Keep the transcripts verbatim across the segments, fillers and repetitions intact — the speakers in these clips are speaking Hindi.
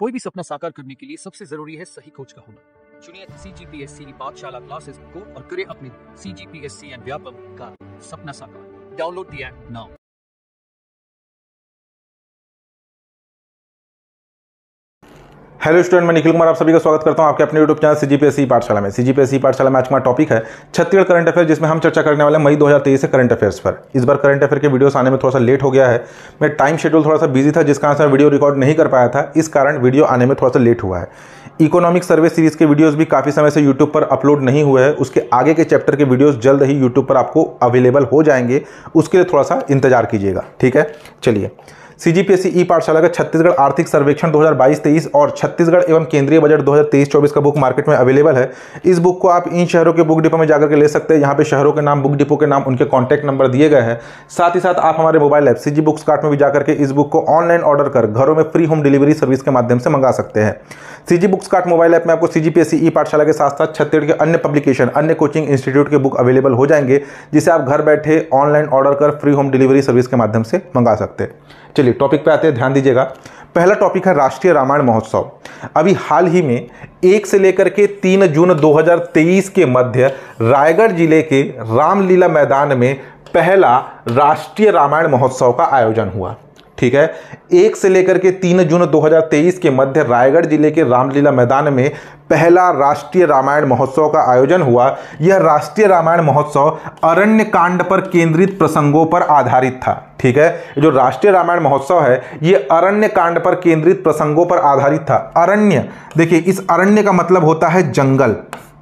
कोई भी सपना साकार करने के लिए सबसे जरूरी है सही कोच का होना। चुनिए सीजीपीएससी पाठशाला क्लासेस को और करें अपने सीजीपीएससी एंड व्यापम का सपना साकार। Download the app now. Hello student, मैं निखिल कुमार आप सभी का स्वागत करता हूं आपके अपने यूट्यूब चैनल सीजीपीएससी पाठशाला में। सीजीपीएससी पाठशाला में आज का टॉपिक है छत्तीसगढ़ करंट अफेयर, जिसमें हम चर्चा करने वाले हैं मई दो हज़ार तेईस से करंट अफेयर्स पर। इस बार करंट अफेयर के वीडियोस आने में थोड़ा सा लेट हो गया है। मैं टाइम शेड्यूल थोड़ा सा बिजी था, जिस कारण से वीडियो रिकॉर्ड नहीं कर पाया था, इस कारण वीडियो आने में थोड़ा सा लेट हुआ है। इकोनॉमिक सर्वे सीरीज के वीडियोस भी काफ़ी समय से यूट्यूब पर अपलोड नहीं हुए हैं। उसके आगे के चैप्टर के वीडियोस जल्द ही यूट्यूब पर आपको अवेलेबल हो जाएंगे, उसके लिए थोड़ा सा इंतजार कीजिएगा, ठीक है। चलिए, सीजीपीएससी ई पाठशाला का छत्तीसगढ़ आर्थिक सर्वेक्षण दो हज़ार बाईस तेईस और छत्तीसगढ़ एवं केंद्रीय बजट दो हज़ार तेईस चौबीस का बुक मार्केट में अवेलेबल है। इस बुक को आप इन शहरों के बुक डिपो में जाकर के ले सकते हैं। यहाँ पे शहरों के नाम, बुक डिपो के नाम, उनके कॉन्टैक्ट नंबर दिए गए हैं। साथ ही साथ आप हमारे mobile app CG books cart में भी जाकर के इस बुक को ऑनलाइन ऑर्डर कर घरों में फ्री होम डिलीवरी सर्विस के माध्यम से मंगा सकते हैं। CG books cart mobile app में आपको सीजीपीएससी ई पाठशाला के साथ साथ छत्तीसगढ़ के अन्य पब्लिकेशन, अन्य कोचिंग इंस्टीट्यूट के बुक अवेलेबल हो जाएंगे, जिसे आप घर बैठे ऑनलाइन ऑर्डर कर फ्री होम डिलीवरी सर्विस के माध्यम से मंगा सकते हैं। चलिए टॉपिक पे आते हैं, ध्यान दीजिएगा। पहला टॉपिक है राष्ट्रीय रामायण महोत्सव। अभी हाल ही में एक से लेकर के तीन जून दो हज़ार तेईस के मध्य रायगढ़ जिले के रामलीला मैदान में पहला राष्ट्रीय रामायण महोत्सव का आयोजन हुआ, ठीक है। एक से लेकर के तीन जून दो हज़ार तेईस के मध्य रायगढ़ जिले के रामलीला मैदान में पहला राष्ट्रीय रामायण महोत्सव का आयोजन हुआ। यह राष्ट्रीय रामायण महोत्सव अरण्य कांड पर केंद्रित प्रसंगों पर आधारित था, ठीक है। जो राष्ट्रीय रामायण महोत्सव है, यह अरण्य कांड पर केंद्रित प्रसंगों पर आधारित था। अरण्य, देखिए, इस अरण्य का मतलब होता है जंगल।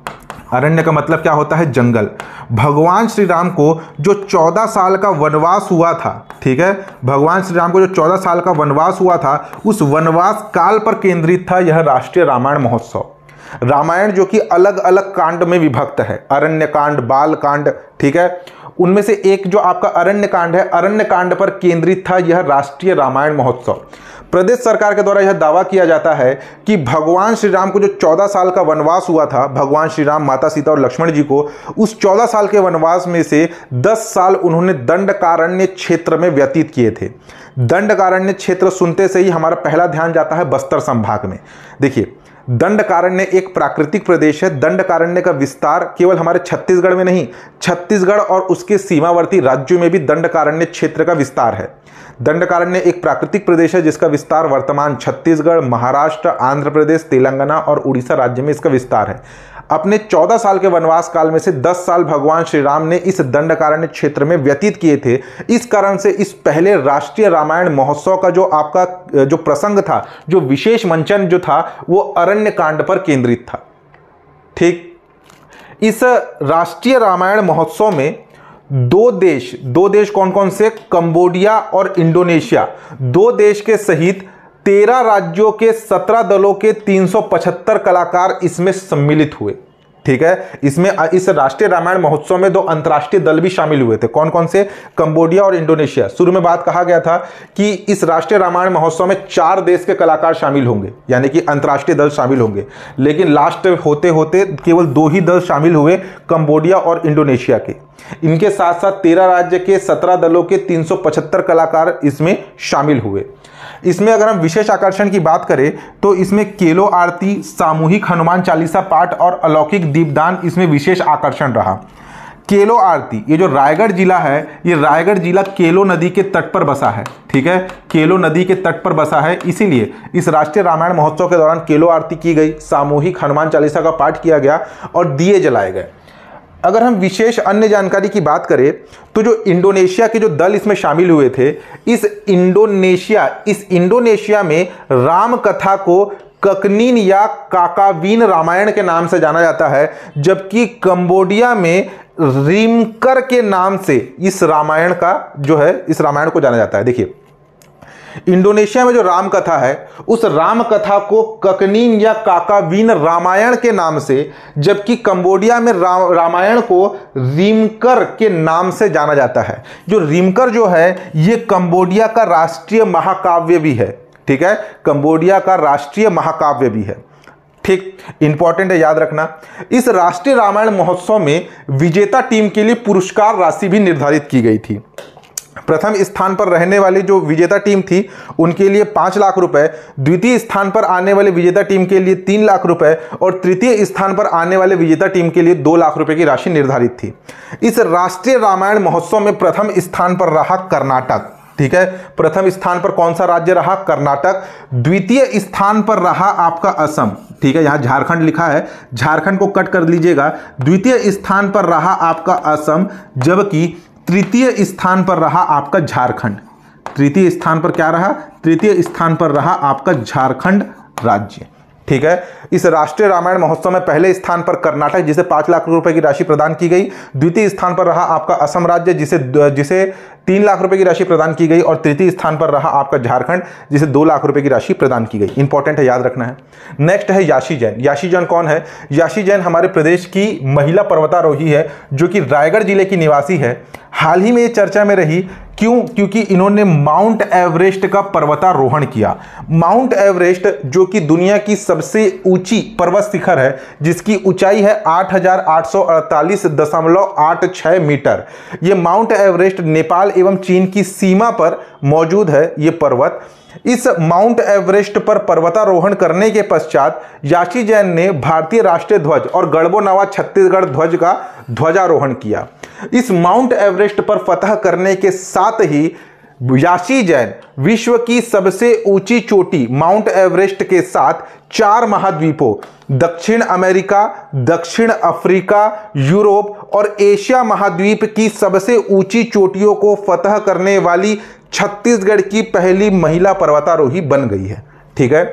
अरण्य का मतलब क्या होता है? जंगल। भगवान श्री राम को जो चौदह साल का वनवास हुआ था, ठीक है, भगवान श्री राम को जो चौदह साल का वनवास हुआ था, उस वनवास काल पर केंद्रित था यह राष्ट्रीय रामायण महोत्सव। रामायण जो कि अलग अलग कांड में विभक्त है, अरण्य कांड, बाल कांड, ठीक है, उनमें से एक जो आपका अरण्य कांड है, अरण्य कांड पर केंद्रित था यह राष्ट्रीय रामायण महोत्सव। प्रदेश सरकार के द्वारा यह दावा किया जाता है कि भगवान श्री राम को जो चौदह साल का वनवास हुआ था, भगवान श्री राम, माता सीता और लक्ष्मण जी को, उस चौदह साल के वनवास में से दस साल उन्होंने दंडकारण्य क्षेत्र में व्यतीत किए थे। दंडकारण्य क्षेत्र सुनते से ही हमारा पहला ध्यान जाता है बस्तर संभाग में। देखिए, दंडकारण्य एक प्राकृतिक प्रदेश है। दंडकारण्य का विस्तार केवल हमारे छत्तीसगढ़ में नहीं, छत्तीसगढ़ और उसके सीमावर्ती राज्यों में भी दंडकारण्य क्षेत्र का विस्तार है। दंडकारण्य एक प्राकृतिक प्रदेश है जिसका विस्तार वर्तमान छत्तीसगढ़, महाराष्ट्र, आंध्र प्रदेश, तेलंगाना और उड़ीसा राज्य में इसका विस्तार है। अपने चौदह साल के वनवास काल में से दस साल भगवान श्री राम ने इस दंडकारण्य क्षेत्र में व्यतीत किए थे। इस कारण से इस पहले राष्ट्रीय रामायण महोत्सव का जो आपका जो प्रसंग था, जो विशेष मंचन जो था, वो अरण्य कांड पर केंद्रित था, ठीक। इस राष्ट्रीय रामायण महोत्सव में दो देश दो देश कौन कौन से? कंबोडिया और इंडोनेशिया, दो देश के सहित तेरह राज्यों के सत्रह दलों के तीन सौ पचहत्तर कलाकार इसमें सम्मिलित हुए, ठीक है। इसमें इस राष्ट्रीय रामायण महोत्सव में दो अंतर्राष्ट्रीय दल भी शामिल हुए थे। कौन कौन से? कंबोडिया और इंडोनेशिया। शुरू में बात कहा गया था कि इस राष्ट्रीय रामायण महोत्सव में चार देश के कलाकार शामिल होंगे, यानी कि अंतर्राष्ट्रीय दल शामिल होंगे, लेकिन लास्ट होते होते केवल दो ही दल शामिल हुए, कंबोडिया और इंडोनेशिया के। इनके साथ साथ तेरह राज्य के सत्रह दलों के तीन सौ पचहत्तर कलाकार इसमें शामिल हुए। इसमें अगर हम विशेष आकर्षण की बात करें तो इसमें केलो आरती, सामूहिक हनुमान चालीसा पाठ और अलौकिक दीपदान इसमें विशेष आकर्षण रहा। केलो आरती, ये जो रायगढ़ जिला है, ये रायगढ़ जिला केलो नदी के तट पर बसा है, ठीक है, केलो नदी के तट पर बसा है, इसीलिए इस राष्ट्रीय रामायण महोत्सव के दौरान केलो आरती की गई, सामूहिक हनुमान चालीसा का पाठ किया गया और दिए जलाए गए। अगर हम विशेष अन्य जानकारी की बात करें तो जो इंडोनेशिया के जो दल इसमें शामिल हुए थे, इस इंडोनेशिया इस इंडोनेशिया में राम कथा को ककनीन या काकावीन रामायण के नाम से जाना जाता है, जबकि कंबोडिया में रिमकर के नाम से इस रामायण का जो है इस रामायण को जाना जाता है। देखिए, इंडोनेशिया में जो राम कथा है, उस राम कथा को ककनीन या काकावीन रामायण के नाम से, जबकि कंबोडिया में रा, रामायण को रिमकर के नाम से जाना जाता है। जो रिमकर जो है, ये कंबोडिया का राष्ट्रीय महाकाव्य भी है, ठीक है, कंबोडिया का राष्ट्रीय महाकाव्य भी है, ठीक। इंपॉर्टेंट है, याद रखना। इस राष्ट्रीय रामायण महोत्सव में विजेता टीम के लिए पुरस्कार राशि भी निर्धारित की गई थी। प्रथम स्थान पर रहने वाली जो विजेता टीम थी उनके लिए पाँच लाख रुपए, द्वितीय स्थान पर आने वाले विजेता टीम के लिए तीन लाख रुपए और तृतीय स्थान पर आने वाले विजेता टीम के लिए दो लाख रुपए की राशि निर्धारित थी। इस राष्ट्रीय रामायण महोत्सव में प्रथम स्थान पर रहा कर्नाटक। ठीक है, प्रथम स्थान पर कौन सा राज्य रहा? कर्नाटक। द्वितीय स्थान पर रहा आपका असम। ठीक है, यहां झारखंड लिखा है, झारखंड को कट कर लीजिएगा। द्वितीय स्थान पर रहा आपका असम, जबकि तृतीय स्थान पर रहा आपका झारखंड। तृतीय स्थान पर क्या रहा? तृतीय स्थान पर रहा आपका झारखंड राज्य। ठीक है, इस राष्ट्रीय रामायण महोत्सव में पहले स्थान पर कर्नाटक जिसे पांच लाख रुपए की राशि प्रदान की गई, द्वितीय स्थान पर रहा आपका असम राज्य जिसे जिसे तीन लाख रुपए की राशि प्रदान की गई और तृतीय स्थान पर रहा आपका झारखंड जिसे दो लाख रुपए की राशि प्रदान की गई। इंपॉर्टेंट है, याद रखना है। नेक्स्ट है याशी जैन। याशी जैन कौन है? याशी जैन हमारे प्रदेश की महिला पर्वतारोही है जो कि रायगढ़ जिले की निवासी है। हाल ही में ये चर्चा में रही, क्यों? क्योंकि इन्होंने माउंट एवरेस्ट का पर्वतारोहण किया। माउंट एवरेस्ट जो कि दुनिया की सबसे ऊंची पर्वत शिखर है, जिसकी ऊंचाई है आठ हजार आठ सौ अड़तालीस दशमलव आठ छह मीटर। ये माउंट एवरेस्ट नेपाल एवं चीन की सीमा पर मौजूद है ये पर्वत। इस माउंट एवरेस्ट पर पर्वतारोहण करने के पश्चात याशी जैन ने भारतीय राष्ट्रीय ध्वज और गढ़बो नवा छत्तीसगढ़ ध्वज का ध्वजारोहण किया। इस माउंट एवरेस्ट पर फतह करने के साथ ही याशी जैन विश्व की सबसे ऊंची चोटी माउंट एवरेस्ट के साथ चार महाद्वीपों दक्षिण अमेरिका, दक्षिण अफ्रीका, यूरोप और एशिया महाद्वीप की सबसे ऊंची चोटियों को फतह करने वाली छत्तीसगढ़ की पहली महिला पर्वतारोही बन गई है। ठीक है,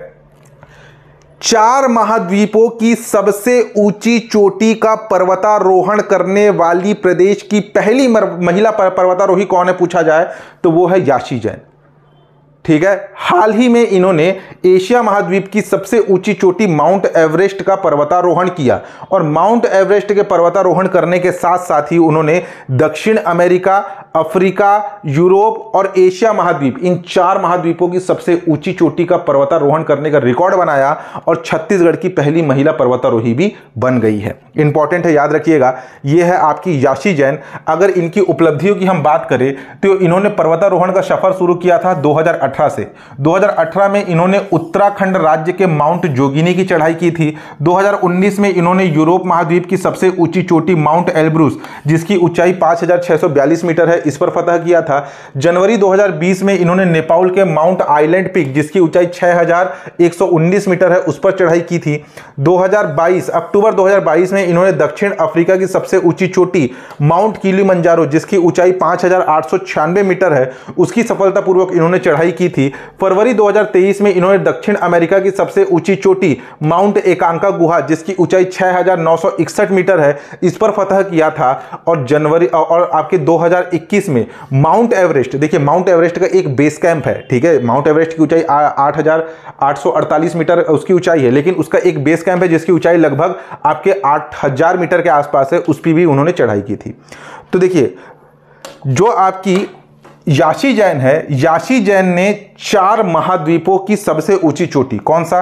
चार महाद्वीपों की सबसे ऊंची चोटी का पर्वतारोहण करने वाली प्रदेश की पहली महिला पर्वतारोही कौन है पूछा जाए तो वो है याशी जैन। ठीक है, हाल ही में इन्होंने एशिया महाद्वीप की सबसे ऊंची चोटी माउंट एवरेस्ट का पर्वतारोहण किया और माउंट एवरेस्ट के पर्वतारोहण करने के साथ साथ ही उन्होंने दक्षिण अमेरिका, अफ्रीका, यूरोप और एशिया महाद्वीप, इन चार महाद्वीपों की सबसे ऊंची चोटी का पर्वतारोहण करने का रिकॉर्ड बनाया और छत्तीसगढ़ की पहली महिला पर्वतारोही भी बन गई है। इंपॉर्टेंट है, याद रखिएगा। यह है आपकी याशी जैन। अगर इनकी उपलब्धियों की हम बात करें तो इन्होंने पर्वतारोहण का सफर शुरू किया था दो हजार अठारह से। दो हजार अठारह में इन्होंने उत्तराखंड राज्य के माउंट जोगिनी की चढ़ाई की थी। दो हजार उन्नीस में इन्होंने यूरोप महाद्वीप की सबसे ऊंची चोटी माउंट एल्ब्रूस जिसकी ऊंचाई पांच हजार छह सौ बयालीस मीटर है, इस पर फतह किया था। जनवरी दो हजार बीस में इन्होंने नेपाल के माउंट आइलैंड पीक जिसकी ऊंचाई छह हजार एक सौ उन्नीस मीटर है उस पर चढ़ाई की थी। दो हजार बाईस अक्टूबर दो हजार बाईस में इन्होंने दक्षिण अफ्रीका की सबसे ऊंची चोटी माउंट किलिमंजारो जिसकी ऊंचाई पांच हजार आठ सौ छियानवे मीटर है उसकी सफलतापूर्वक इन्होंने चढ़ाई की थी। फरवरी दो हजार तेईस में इन्होंने दक्षिण अमेरिका की सबसे ऊंची चोटी माउंट एकांका गुहा जिसकी ऊंचाई छह हजार नौ सौ इकसठ मीटर है इस पर फतह किया था। और जनवरी और आपके दो हजार इक्कीस में माउंट एवरेस्ट, देखिए माउंट एवरेस्ट का एक बेस कैंप है। ठीक है, माउंट एवरेस्ट की ऊंचाई आठ हजार आठ सौ अड़तालीस मीटर उसकी ऊंचाई है, लेकिन उसका एक बेस कैंप है जिसकी ऊंचाई लगभग आपके आठ हजार मीटर के आसपास है, उस पर भी उन्होंने चढ़ाई की थी। तो देखिए जो आपकी याशी जैन है, याशी जैन ने चार महाद्वीपों की सबसे ऊंची चोटी, कौन सा?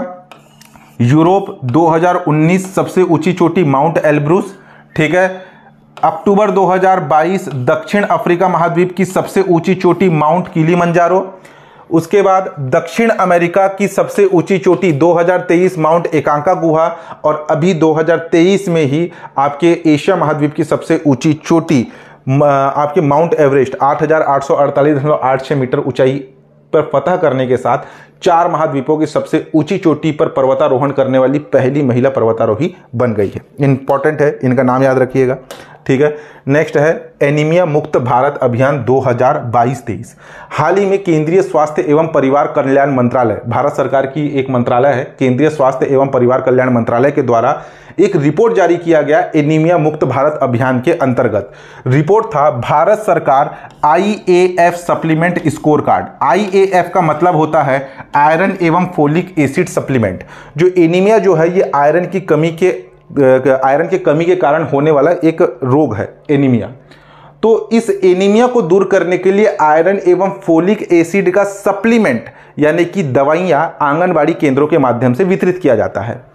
यूरोप दो हजार उन्नीस सबसे ऊंची चोटी माउंट एल्ब्रूस। ठीक है, अक्टूबर दो हजार बाईस दक्षिण अफ्रीका महाद्वीप की सबसे ऊंची चोटी माउंट किलिमंजारो। उसके बाद दक्षिण अमेरिका की सबसे ऊंची चोटी दो हजार तेईस माउंट एकांका गुहा और अभी दो हजार तेईस में ही आपके एशिया महाद्वीप की सबसे ऊंची चोटी आपके माउंट एवरेस्ट आठ हजार आठ सौ अड़तालीस दशमलव आठ छह मीटर ऊंचाई पर फतह करने के साथ चार महाद्वीपों की सबसे ऊंची चोटी पर पर्वतारोहण करने वाली पहली महिला पर्वतारोही बन गई है। इंपॉर्टेंट है, इनका नाम याद रखिएगा। ठीक है, नेक्स्ट है एनीमिया मुक्त भारत अभियान दो हजार बाईस तेईस। हाल ही में केंद्रीय स्वास्थ्य एवं परिवार कल्याण मंत्रालय, भारत सरकार की एक मंत्रालय है, केंद्रीय स्वास्थ्य एवं परिवार कल्याण मंत्रालय के द्वारा एक रिपोर्ट जारी किया गया एनीमिया मुक्त भारत अभियान के अंतर्गत। रिपोर्ट था भारत सरकार I A F supplement score card. I A F का मतलब होता है आयरन एवं फोलिक एसिड सप्लीमेंट। जो एनीमिया जो है ये आयरन की कमी के आयरन की कमी के कारण होने वाला एक रोग है एनीमिया। तो इस एनीमिया को दूर करने के लिए आयरन एवं फोलिक एसिड का सप्लीमेंट यानी कि दवाइयां आंगनबाड़ी केंद्रों के माध्यम से वितरित किया जाता है।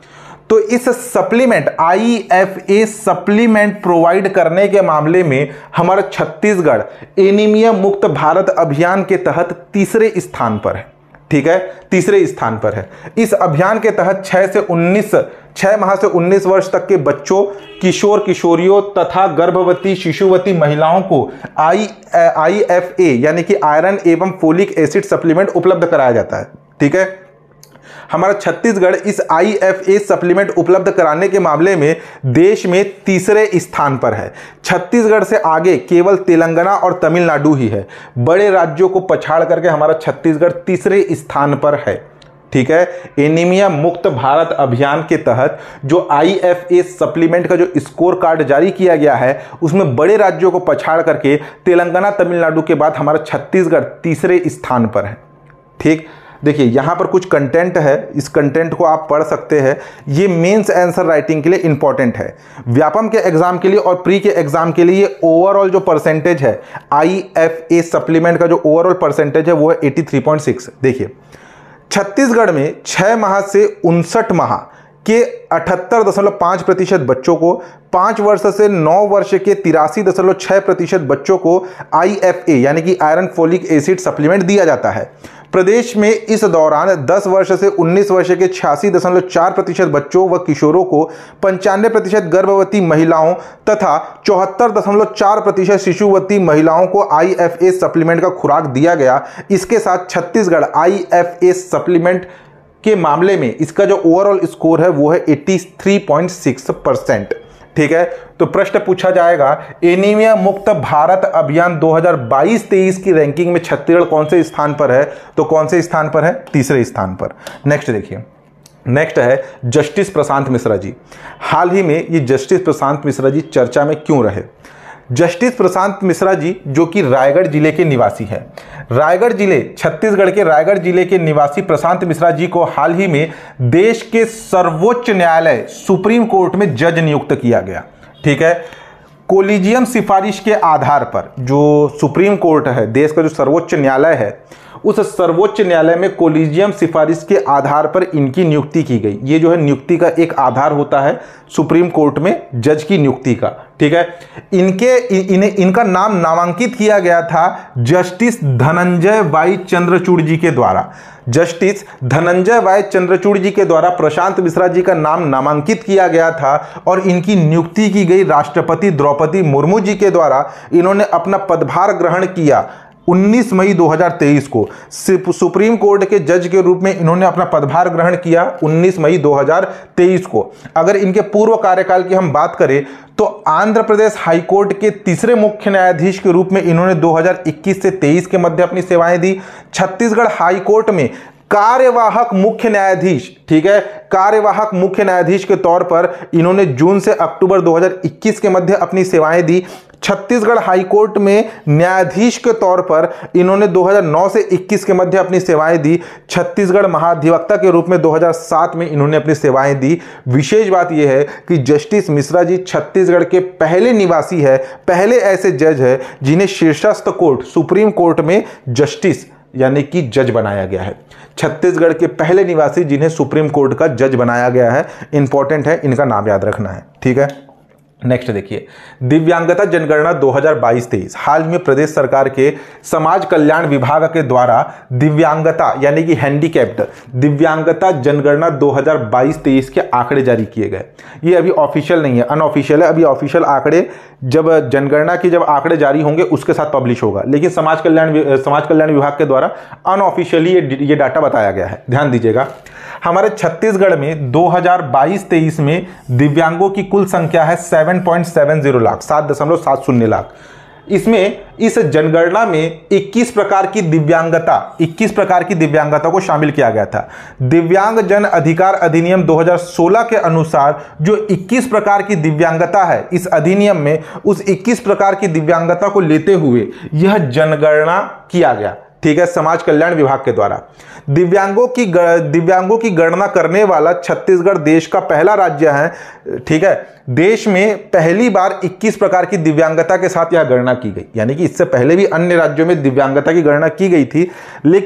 तो इस supplement I F A supplement provide करने के मामले में हमारा छत्तीसगढ़ एनीमिया मुक्त भारत अभियान के तहत तीसरे स्थान पर है। ठीक है, तीसरे स्थान पर है। इस अभियान के तहत छह से उन्नीस छह माह से उन्नीस वर्ष तक के बच्चों, किशोर किशोरियों तथा गर्भवती शिशुवती महिलाओं को आई आई एफ ए यानी कि आयरन एवं फोलिक एसिड सप्लीमेंट उपलब्ध कराया जाता है। ठीक है, हमारा छत्तीसगढ़ इस आई एफ ए सप्लीमेंट उपलब्ध कराने के मामले में देश में तीसरे स्थान पर है। छत्तीसगढ़ से आगे केवल तेलंगाना और तमिलनाडु ही है। बड़े राज्यों को पछाड़ करके हमारा छत्तीसगढ़ तीसरे स्थान पर है। ठीक है, एनीमिया मुक्त भारत अभियान के तहत जो आई एफ ए सप्लीमेंट का जो स्कोर कार्ड जारी किया गया है उसमें बड़े राज्यों को पछाड़ करके तेलंगाना तमिलनाडु के बाद हमारा छत्तीसगढ़ तीसरे स्थान पर है। ठीक, देखिए यहाँ पर कुछ कंटेंट है, इस कंटेंट को आप पढ़ सकते हैं। ये मेंस आंसर राइटिंग के लिए इंपॉर्टेंट है। व्यापम के एग्जाम के लिए और प्री के एग्जाम के लिए ये ओवरऑल जो परसेंटेज है आई एफ ए सप्लीमेंट का जो ओवरऑल परसेंटेज है वो है तिरासी पॉइंट छह। देखिए छत्तीसगढ़ में छह माह से उनसठ माह के अठहत्तर दशमलव पाँच प्रतिशत बच्चों को, पाँच वर्ष से नौ वर्ष के तिरासी दशमलव छः प्रतिशत बच्चों को आई एफ ए यानी कि आयरन फोलिक एसिड सप्लीमेंट दिया जाता है। प्रदेश में इस दौरान दस वर्ष से उन्नीस वर्ष के छियासी दशमलव चार प्रतिशत बच्चों व किशोरों को, पंचानवे प्रतिशत गर्भवती महिलाओं तथा चौहत्तर दशमलव चार प्रतिशत शिशुवती महिलाओं को आई एफ ए सप्लीमेंट का खुराक दिया गया। इसके साथ Chhattisgarh I F A supplement के मामले में इसका जो ओवरऑल स्कोर है वो है तिरासी पॉइंट छह परसेंट। ठीक है, तो प्रश्न पूछा जाएगा एनीमिया मुक्त भारत अभियान दो हज़ार बाईस तेईस की रैंकिंग में छत्तीसगढ़ कौन से स्थान पर है? तो कौन से स्थान पर है? तीसरे स्थान पर। नेक्स्ट देखिए, नेक्स्ट है जस्टिस प्रशांत मिश्रा जी। हाल ही में ये जस्टिस प्रशांत मिश्रा जी चर्चा में क्यों रहे? जस्टिस प्रशांत मिश्रा जी जो कि रायगढ़ जिले के निवासी हैं। रायगढ़ जिले, छत्तीसगढ़ के रायगढ़ जिले के निवासी प्रशांत मिश्रा जी को हाल ही में देश के सर्वोच्च न्यायालय सुप्रीम कोर्ट में जज नियुक्त किया गया। ठीक है, कोलिजियम सिफारिश के आधार पर जो सुप्रीम कोर्ट है, देश का जो सर्वोच्च न्यायालय है, उस सर्वोच्च न्यायालय में कोलिजियम सिफारिश के आधार पर इनकी नियुक्ति की गई। ये जो है नियुक्ति का एक आधार होता है सुप्रीम कोर्ट में जज की नियुक्ति का। ठीक है, इनके इन्हें इनका नाम नामांकित किया गया था जस्टिस धनंजय वाई चंद्रचूड़ जी के द्वारा। जस्टिस धनंजय वाई चंद्रचूड़ जी के द्वारा प्रशांत मिश्रा जी का नाम नामांकित किया गया था और इनकी नियुक्ति की गई राष्ट्रपति द्रौपदी मुर्मू जी के द्वारा। इन्होंने अपना पदभार ग्रहण किया उन्नीस मई दो हज़ार तेईस को। सुप्रीम कोर्ट के जज के रूप में इन्होंने अपना पदभार ग्रहण किया उन्नीस मई दो हज़ार तेईस को। अगर इनके पूर्व कार्यकाल की हम बात करें तो आंध्र प्रदेश हाईकोर्ट के तीसरे मुख्य न्यायाधीश के रूप में इन्होंने दो हज़ार इक्कीस से तेईस के मध्य अपनी सेवाएं दी। छत्तीसगढ़ हाईकोर्ट में कार्यवाहक मुख्य न्यायाधीश, ठीक है, कार्यवाहक मुख्य न्यायाधीश के तौर पर इन्होंने जून से अक्टूबर दो हज़ार इक्कीस के मध्य अपनी सेवाएं दी। छत्तीसगढ़ हाईकोर्ट में न्यायाधीश के तौर पर इन्होंने दो हज़ार नौ से इक्कीस के मध्य अपनी सेवाएं दी। छत्तीसगढ़ महाधिवक्ता के रूप में दो हज़ार सात में इन्होंने अपनी सेवाएं दी। विशेष बात यह है कि जस्टिस मिश्रा जी छत्तीसगढ़ के पहले निवासी है, पहले ऐसे जज है जिन्हें शीर्षस्थ कोर्ट सुप्रीम कोर्ट में जस्टिस यानी कि जज बनाया गया है। छत्तीसगढ़ के पहले निवासी जिन्हें सुप्रीम कोर्ट का जज बनाया गया है। इंपॉर्टेंट है, इनका नाम याद रखना है। ठीक है, नेक्स्ट देखिए, दिव्यांगता जनगणना दो हज़ार बाईस तेईस। हाल में प्रदेश सरकार के समाज कल्याण विभाग के द्वारा दिव्यांगता यानी कि हैंडीकैप्ड दिव्यांगता जनगणना दो हज़ार बाईस तेईस के आंकड़े जारी किए गए। ये अभी ऑफिशियल नहीं है, अनऑफिशियल है। अभी ऑफिशियल आंकड़े जब जनगणना की जब आंकड़े जारी होंगे उसके साथ पब्लिश होगा, लेकिन समाज कल्याण समाज कल्याण विभाग के द्वारा अनऑफिशियली ये, ये डाटा बताया गया है। ध्यान दीजिएगा, हमारे छत्तीसगढ़ में दो हज़ार बाईस तेईस में दिव्यांगों की कुल संख्या है सात पॉइंट सात शून्य लाख, सात दशमलव सात शून्य लाख। इसमें इस जनगणना में इक्कीस प्रकार की दिव्यांगता इक्कीस प्रकार की दिव्यांगता को शामिल किया गया था। दिव्यांग जन अधिकार अधिनियम दो हज़ार सोलह के अनुसार जो इक्कीस प्रकार की दिव्यांगता है, इस अधिनियम में उस इक्कीस प्रकार की दिव्यांगता को लेते हुए यह जनगणना किया गया। ठीक है, समाज कल्याण विभाग के द्वारा। दिव्यांगों की दिव्यांगों की गणना करने वाला छत्तीसगढ़ देश का पहला राज्य है। ठीक है, देश में पहली बार इक्कीस प्रकार की दिव्यांगता के साथ यह गणना की गई, यानी कि इससे पहले भी अन्य राज्यों में दिव्यांगता की गणना की गई थी, लेकिन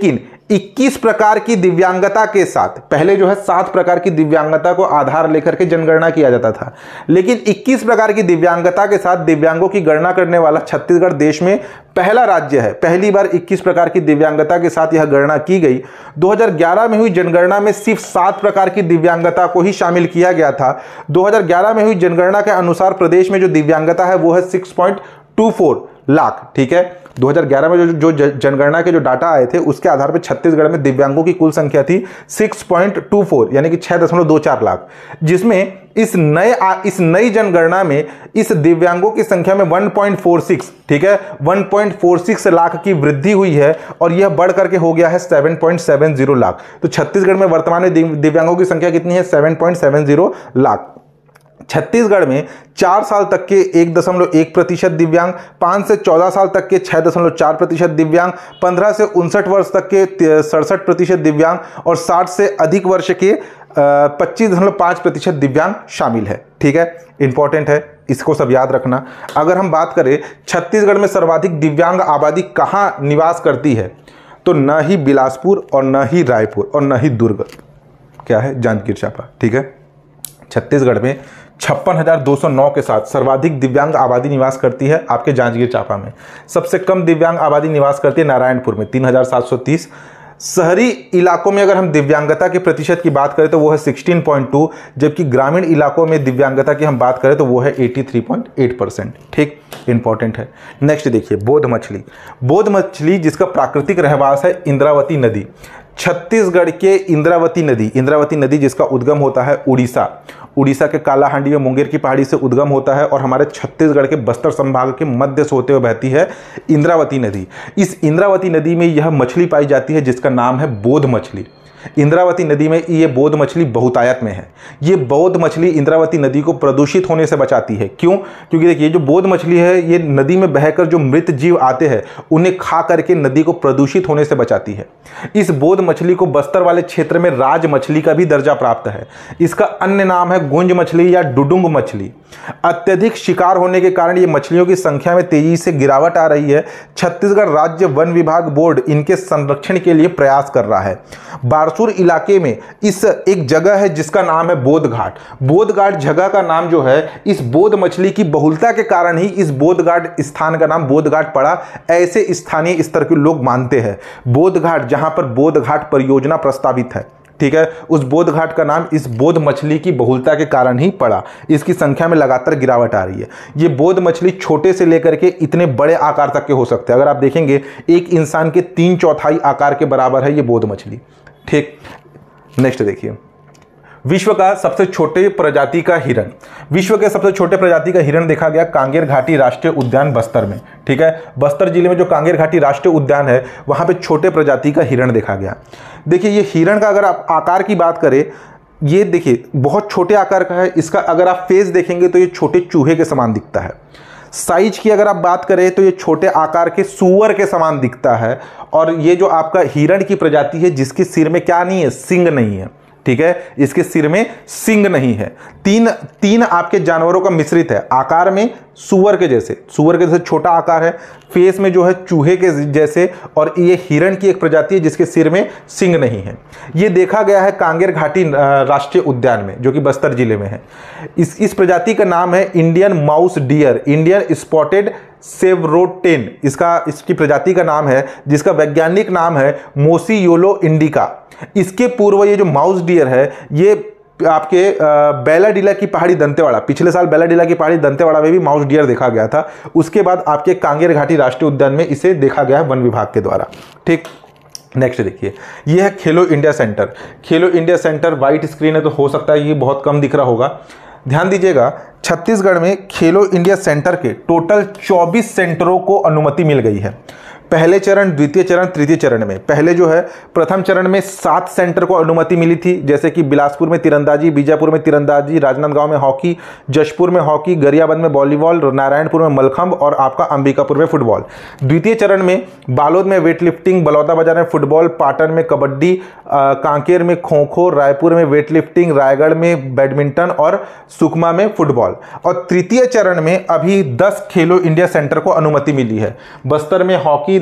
इक्कीस प्रकार की दिव्यांगता के साथ, पहले जो है सात प्रकार की दिव्यांगता को आधार लेकर के जनगणना किया जाता था, लेकिन इक्कीस प्रकार की दिव्यांगता के साथ दिव्यांगों की गणना करने वाला छत्तीसगढ़ देश में पहला राज्य है। पहली बार इक्कीस प्रकार की दिव्यांगता के साथ यह गणना की गई। दो हज़ार ग्यारह में हुई जनगणना में सिर्फ सात प्रकार की दिव्यांगता को ही शामिल किया गया था। दो हज़ार ग्यारह में हुई जनगणना के अनुसार प्रदेश में जो दिव्यांगता है वो है छह पॉइंट दो चार लाख। ठीक है, दो हज़ार ग्यारह में जो जो जनगणना के जो डाटा आए थे उसके आधार पर छत्तीसगढ़ में दिव्यांगों की कुल संख्या थी छह पॉइंट दो चार यानी कि छह दशमलव दो चार लाख, जिसमें इस नए इस नई जनगणना में इस दिव्यांगों की संख्या में एक पॉइंट चार छह, ठीक है, एक पॉइंट चार छह लाख की वृद्धि हुई है और यह बढ़ करके हो गया है सात पॉइंट सात शून्य लाख। तो छत्तीसगढ़ में वर्तमान में दिव्यांगों की संख्या कितनी है? सात पॉइंट सात शून्य लाख। छत्तीसगढ़ में चार साल तक के एक दशमलव एक प्रतिशत दिव्यांग, पाँच से चौदह साल तक के छह दशमलव चार प्रतिशत दिव्यांग, पंद्रह से उनसठ वर्ष तक के सड़सठ प्रतिशत दिव्यांग और साठ से अधिक वर्ष के पच्चीस दशमलव पाँच प्रतिशत दिव्यांग शामिल है। ठीक है, इंपॉर्टेंट है, इसको सब याद रखना। अगर हम बात करें छत्तीसगढ़ में सर्वाधिक दिव्यांग आबादी कहाँ निवास करती है, तो न ही बिलासपुर और न ही रायपुर और न ही दुर्ग, क्या है, जांजगीर चांपा। ठीक है, छत्तीसगढ़ में छप्पन हजार दो सौ नौ के साथ सर्वाधिक दिव्यांग आबादी निवास करती है आपके जांजगीर चांपा में। सबसे कम दिव्यांग आबादी निवास करती है नारायणपुर में तीन हजार सात सौ तीस। शहरी इलाकों में अगर हम दिव्यांगता के प्रतिशत की बात करें तो वो है सोलह पॉइंट दो, जबकि ग्रामीण इलाकों में दिव्यांगता की हम बात करें तो वो है तिरासी पॉइंट आठ परसेंट। ठीक, इंपॉर्टेंट है। नेक्स्ट देखिए, बोध मछली। बोध मछली जिसका प्राकृतिक रहवास है इंद्रावती नदी, छत्तीसगढ़ के इंद्रावती नदी, इंद्रावती नदी जिसका उद्गम होता है उड़ीसा, उड़ीसा के कालाहांडी में मुंगेर की पहाड़ी से उद्गम होता है और हमारे छत्तीसगढ़ के बस्तर संभाग के मध्य से होते हुए बहती है इंद्रावती नदी। इस इंद्रावती नदी में यह मछली पाई जाती है जिसका नाम है बोध मछली। इंद्रावती नदी में ये बोध मछली बहुतायत में है। ये बोध मछली इंद्रावती नदी को प्रदूषित होने से बचाती है। क्यों? क्योंकि देखिए जो बोध मछली है ये नदी में बहकर जो मृत जीव आते हैं उन्हें खा करके नदी को प्रदूषित होने से बचाती है। इस बोध मछली को बस्तर वाले क्षेत्र में राज मछली का भी दर्जा प्राप्त है। इसका अन्य नाम है गुंज मछली या डुडुंग मछली। अत्यधिक शिकार होने के कारण ये मछलियों की संख्या में तेजी से गिरावट आ रही है। छत्तीसगढ़ राज्य वन विभाग बोर्ड इनके संरक्षण के लिए प्रयास कर रहा है। बारसूर इलाके में इस एक जगह है जिसका नाम है बोध घाट। बोध घाट जगह का नाम जो है इस बोध मछली की बहुलता के कारण ही इस बोध घाट स्थान का नाम बोध घाट पड़ा, ऐसे स्थानीय स्तर के लोग मानते हैं। बोध घाट जहां पर बोध घाट परियोजना प्रस्तावित है, ठीक है, उस बोध घाट का नाम इस बोध मछली की बहुलता के कारण ही पड़ा। इसकी संख्या में लगातार गिरावट आ रही है। ये बोध मछली छोटे से लेकर के इतने बड़े आकार तक के हो सकते हैं। अगर आप देखेंगे एक इंसान के तीन चौथाई आकार के बराबर है ये बोध मछली। ठीक, नेक्स्ट देखिए, विश्व का सबसे छोटे प्रजाति का हिरण। विश्व के सबसे छोटे प्रजाति का हिरण देखा गया कांगेर घाटी राष्ट्रीय उद्यान बस्तर में। ठीक है, बस्तर जिले में जो कांगेर घाटी राष्ट्रीय उद्यान है वहां पे छोटे प्रजाति का हिरण देखा गया। देखिए ये हिरण का अगर आप आकार की बात करें, ये देखिए बहुत छोटे आकार का है। इसका अगर आप फेस देखेंगे तो ये छोटे चूहे के समान दिखता है। साइज की अगर आप बात करें तो ये छोटे आकार के सूअर के समान दिखता है। और ये जो आपका हिरण की प्रजाति है जिसके सिर में क्या नहीं है, सिंग नहीं है। ठीक है, इसके सिर में सिंग नहीं है। तीन तीन आपके जानवरों का मिश्रित है। आकार में सूअर के जैसे, सूअर के जैसे छोटा आकार है, फेस में जो है चूहे के जैसे, और ये हिरण की एक प्रजाति है जिसके सिर में सिंग नहीं है। ये देखा गया है कांगेर घाटी राष्ट्रीय उद्यान में जो कि बस्तर जिले में है। इस इस प्रजाति का नाम है Indian mouse deer, Indian spotted chevrotain इसका इसकी प्रजाति का नाम है, जिसका वैज्ञानिक नाम है मोसियोलो इंडिका। इसके पूर्व ये जो माउस डियर है ये आपके बेलाडीला की पहाड़ी दंतेवाड़ा, पिछले साल बेलाडीला की पहाड़ी दंतेवाड़ा में भी माउस डियर देखा गया था। उसके बाद आपके कांगेर घाटी राष्ट्रीय उद्यान में इसे देखा गया है वन विभाग के द्वारा। ठीक, नेक्स्ट देखिए, ये है Khelo India centre. Khelo India centre white screen है तो हो सकता है ये बहुत कम दिख रहा होगा। ध्यान दीजिएगा, छत्तीसगढ़ में खेलो इंडिया सेंटर के टोटल चौबीस सेंटरों को अनुमति मिल गई है। पहले चरण, द्वितीय चरण, तृतीय चरण में पहले जो है प्रथम चरण में सात सेंटर को अनुमति मिली थी, जैसे कि बिलासपुर में तीरंदाजी, बीजापुर में तीरंदाजी, राजनांदगांव में हॉकी, जशपुर में हॉकी, गरियाबंद में वॉलीबॉल, नारायणपुर में मलखंब और आपका अंबिकापुर में फुटबॉल। द्वितीय चरण में बालोद में वेट लिफ्टिंग, बलौदाबाजार में फुटबॉल, पाटन में कबड्डी, कांकेर में खो खो, रायपुर में वेट लिफ्टिंग, रायगढ़ में बैडमिंटन और सुकमा में फुटबॉल। और तृतीय चरण में अभी दस खेलो इंडिया सेंटर को अनुमति मिली है। बस्तर में हॉकी,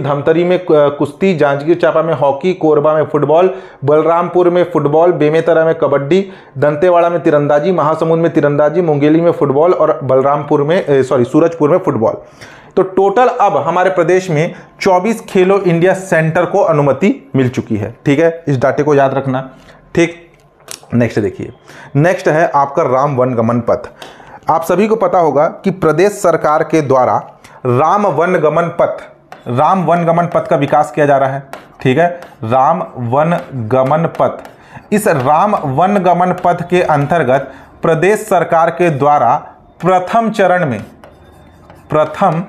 धमतरी में कुश्ती, जांजगीर चांपा में हॉकी, कोरबा में फुटबॉल, बलरामपुर में फुटबॉल, बेमेतरा में कबड्डी, दंतेवाड़ा में तीरंदाजी, महासमुंद में तीरंदाजी, मुंगेली में फुटबॉल और बलरामपुर में सॉरी सूरजपुर में फुटबॉल। तो टोटल अब हमारे प्रदेश में चौबीस खेलो इंडिया सेंटर को अनुमति मिल चुकी है। ठीक है, इस डाटे को याद रखना। ठीक, नेक्स्ट देखिए, नेक्स्ट है आपका राम वनगमन पथ। आप सभी को पता होगा कि प्रदेश सरकार के द्वारा राम वनगमन पथ राम वनगमन पथ का विकास किया जा रहा है। ठीक है, राम वनगमन पथ। इस राम वनगमन पथ के अंतर्गत प्रदेश सरकार के द्वारा प्रथम चरण में प्रथम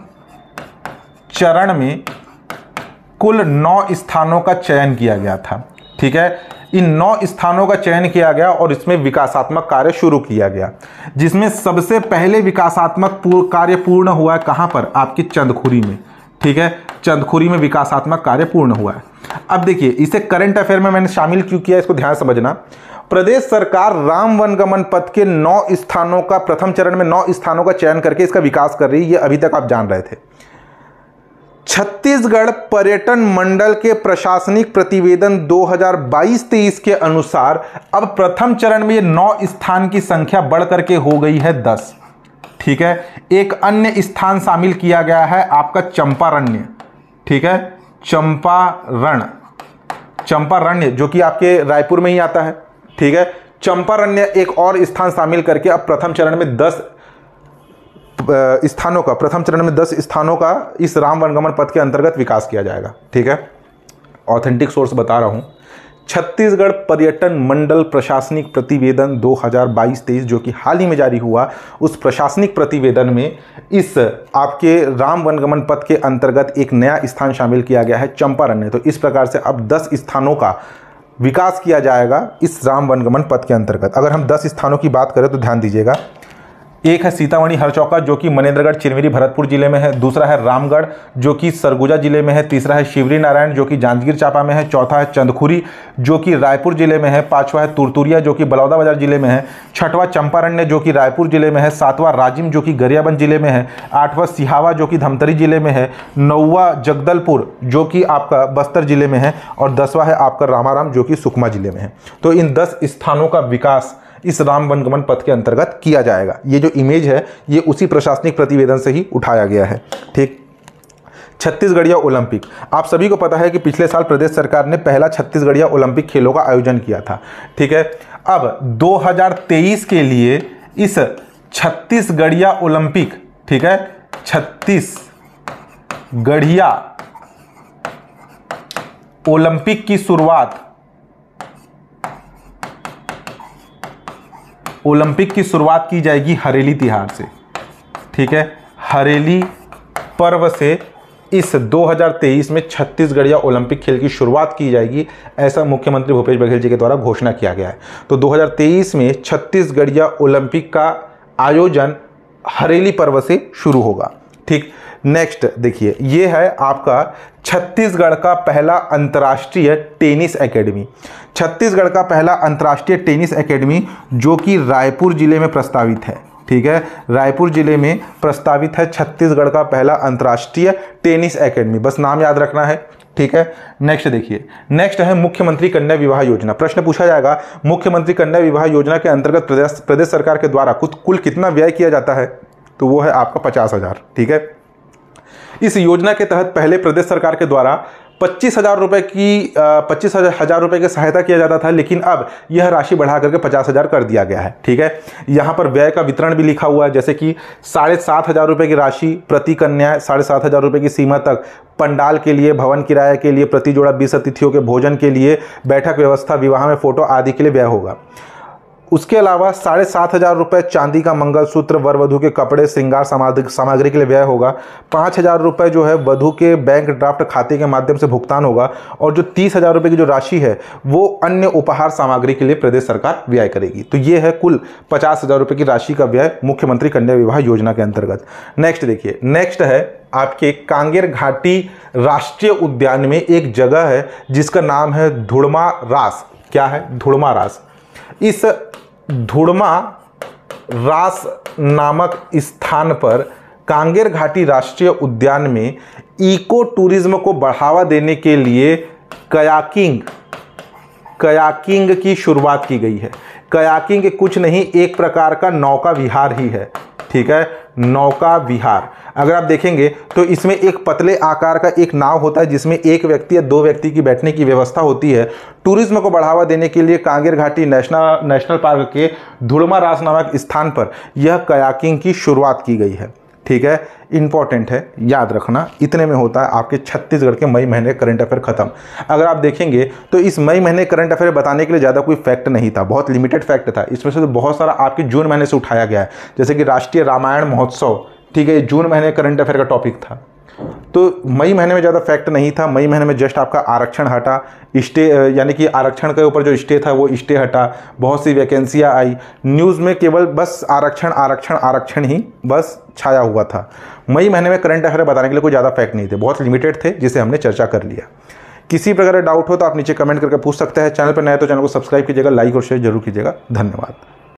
चरण में कुल नौ स्थानों का चयन किया गया था। ठीक है, इन नौ स्थानों का चयन किया गया और इसमें विकासात्मक कार्य शुरू किया गया, जिसमें सबसे पहले विकासात्मक कार्य पूर्ण हुआ है कहां पर? आपकी चंदखुरी में। ठीक है, चंदखुरी में विकासात्मक कार्य पूर्ण हुआ है। अब देखिए, इसे करंट अफेयर में मैंने शामिल क्यों किया, इसको ध्यान समझना। प्रदेश सरकार राम वनगमन पथ के नौ स्थानों का, प्रथम चरण में नौ स्थानों का चयन करके इसका विकास कर रही है। ये अभी तक आप जान रहे थे। छत्तीसगढ़ पर्यटन मंडल के प्रशासनिक प्रतिवेदन दो हज़ार बाईस तेईस के अनुसार अब प्रथम चरण में ये नौ स्थान की संख्या बढ़ करके हो गई है दस। ठीक है, एक अन्य स्थान शामिल किया गया है आपका चंपारण्य। ठीक है, चंपारण चंपारण्य जो कि आपके रायपुर में ही आता है। ठीक है, चंपारण्य एक और स्थान शामिल करके अब प्रथम चरण में दस स्थानों का प्रथम चरण में दस स्थानों का इस राम वनगमन पथ के अंतर्गत विकास किया जाएगा। ठीक है, ऑथेंटिक सोर्स बता रहा हूं। छत्तीसगढ़ पर्यटन मंडल प्रशासनिक प्रतिवेदन दो हज़ार बाईस तेईस जो कि हाल ही में जारी हुआ, उस प्रशासनिक प्रतिवेदन में इस आपके राम वनगमन पथ के अंतर्गत एक नया स्थान शामिल किया गया है, चंपारण्य। तो इस प्रकार से अब दस स्थानों का विकास किया जाएगा इस राम वनगमन पथ के अंतर्गत। अगर हम दस स्थानों की बात करें तो ध्यान दीजिएगा, एक है सीतामढ़ी हरचौका जो कि मनेन्द्रगढ़ चिरमिरी भरतपुर जिले में है, दूसरा है रामगढ़ जो कि सरगुजा जिले में है, तीसरा है शिवरी नारायण जो कि जांजगीर चांपा में है, चौथा है चंदखुरी जो कि रायपुर जिले में है, पांचवा है तुरतुरिया जो कि बलौदाबाजार जिले में है, छठवां चंपारण्य जो कि रायपुर जिले में है, सातवां राजिम जो कि गरियाबंद जिले में है, आठवां सिहावा जो कि धमतरी जिले में है, नौवां जगदलपुर जो कि आपका बस्तर जिले में है और दसवां है आपका रामाराम जो कि सुकमा जिले में है। तो इन दस स्थानों का विकास इस राम वनगमन पथ के अंतर्गत किया जाएगा। ये जो इमेज है ये उसी प्रशासनिक प्रतिवेदन से ही उठाया गया है। ठीक, छत्तीसगढ़िया ओलंपिक। आप सभी को पता है कि पिछले साल प्रदेश सरकार ने पहला छत्तीसगढ़िया ओलंपिक खेलों का आयोजन किया था। ठीक है, अब दो हज़ार तेईस के लिए इस छत्तीसगढ़िया ओलंपिक, ठीक है, छत्तीसगढ़िया ओलंपिक की शुरुआत ओलंपिक की शुरुआत की जाएगी हरेली तिहार से। ठीक है, हरेली पर्व से इस दो हज़ार तेईस में छत्तीसगढ़िया ओलंपिक खेल की शुरुआत की जाएगी, ऐसा मुख्यमंत्री भूपेश बघेल जी के द्वारा घोषणा किया गया है। तो दो हज़ार तेईस में छत्तीसगढ़िया ओलंपिक का आयोजन हरेली पर्व से शुरू होगा। ठीक, नेक्स्ट देखिए, ये है आपका छत्तीसगढ़ का पहला अंतर्राष्ट्रीय टेनिस एकेडमी। छत्तीसगढ़ का पहला अंतर्राष्ट्रीय टेनिस एकेडमी जो कि रायपुर जिले में प्रस्तावित है। ठीक है, रायपुर जिले में प्रस्तावित है छत्तीसगढ़ का पहला अंतर्राष्ट्रीय टेनिस एकेडमी, बस नाम याद रखना है। ठीक है, नेक्स्ट देखिए, नेक्स्ट है मुख्यमंत्री कन्या विवाह योजना। प्रश्न पूछा जाएगा, मुख्यमंत्री कन्या विवाह योजना के अंतर्गत प्रदेश प्रदेश सरकार के द्वारा कुछ कुल कितना व्यय किया जाता है? तो वो है आपका पचास हजार। ठीक है, इस योजना के तहत पहले प्रदेश सरकार के द्वारा पच्चीस हजार रुपए की पच्चीस हजार रुपए की सहायता किया जाता था, लेकिन अब यह राशि बढ़ा करके पचास हजार कर दिया गया है। ठीक है, यहाँ पर व्यय का वितरण भी लिखा हुआ है, जैसे कि साढ़े सात हजार रुपये की राशि प्रति कन्या, साढ़े सात हजार रुपये की सीमा तक पंडाल के लिए, भवन किराए के लिए, प्रति जोड़ा बीस अतिथियों के भोजन के लिए, बैठक व्यवस्था, विवाह में फोटो आदि के लिए व्यय होगा। उसके अलावा साढ़े सात हजार रुपये चांदी का मंगलसूत्र, वर वधु के कपड़े, श्रृंगार सामग्री के लिए व्यय होगा। पाँच हजार रुपये जो है वधु के बैंक ड्राफ्ट खाते के माध्यम से भुगतान होगा, और जो तीस हजार रुपये की जो राशि है वो अन्य उपहार सामग्री के लिए प्रदेश सरकार व्यय करेगी। तो ये है कुल पचास हजार रुपये की राशि का व्यय मुख्यमंत्री कन्या विवाह योजना के अंतर्गत। नेक्स्ट देखिए, नेक्स्ट है आपके कांगेर घाटी राष्ट्रीय उद्यान में एक जगह है जिसका नाम है धुड़मा रास। क्या है? धुड़मा रास। इस धुड़मा रास नामक स्थान पर कांगेर घाटी राष्ट्रीय उद्यान में इको टूरिज्म को बढ़ावा देने के लिए कयाकिंग कयाकिंग की शुरुआत की गई है। कयाकिंग कुछ नहीं, एक प्रकार का नौका विहार ही है, ठीक है, नौका विहार। अगर आप देखेंगे तो इसमें एक पतले आकार का एक नाव होता है जिसमें एक व्यक्ति या दो व्यक्ति की बैठने की व्यवस्था होती है। टूरिज्म को बढ़ावा देने के लिए कांगेर घाटी नेशनल नेशनल पार्क के धुड़मारास नामक स्थान पर यह कयाकिंग की शुरुआत की गई है, ठीक है। इंपॉर्टेंट है, याद रखना। इतने में होता है आपके छत्तीसगढ़ के मई महीने करंट अफेयर खत्म। अगर आप देखेंगे तो इस मई महीने करंट अफेयर बताने के लिए ज़्यादा कोई फैक्ट नहीं था, बहुत लिमिटेड फैक्ट था। इसमें से तो बहुत सारा आपके जून महीने से उठाया गया है, जैसे कि राष्ट्रीय रामायण महोत्सव, ठीक है, जून महीने करंट अफेयर का टॉपिक था। तो मई महीने में ज़्यादा फैक्ट नहीं था। मई महीने में जस्ट आपका आरक्षण हटा, स्टे यानी कि आरक्षण के ऊपर जो स्टे था वो स्टे हटा, बहुत सी वैकेंसियाँ आई, न्यूज़ में केवल बस आरक्षण आरक्षण आरक्षण ही बस छाया हुआ था। मई महीने में करंट अफेयर बताने के लिए कोई ज़्यादा फैक्ट नहीं थे, बहुत लिमिटेड थे, जिसे हमने चर्चा कर लिया। किसी प्रकार का डाउट हो तो आप नीचे कमेंट करके पूछ सकते हैं। चैनल पर नए तो चैनल को सब्सक्राइब कीजिएगा, लाइक और शेयर जरूर कीजिएगा। धन्यवाद।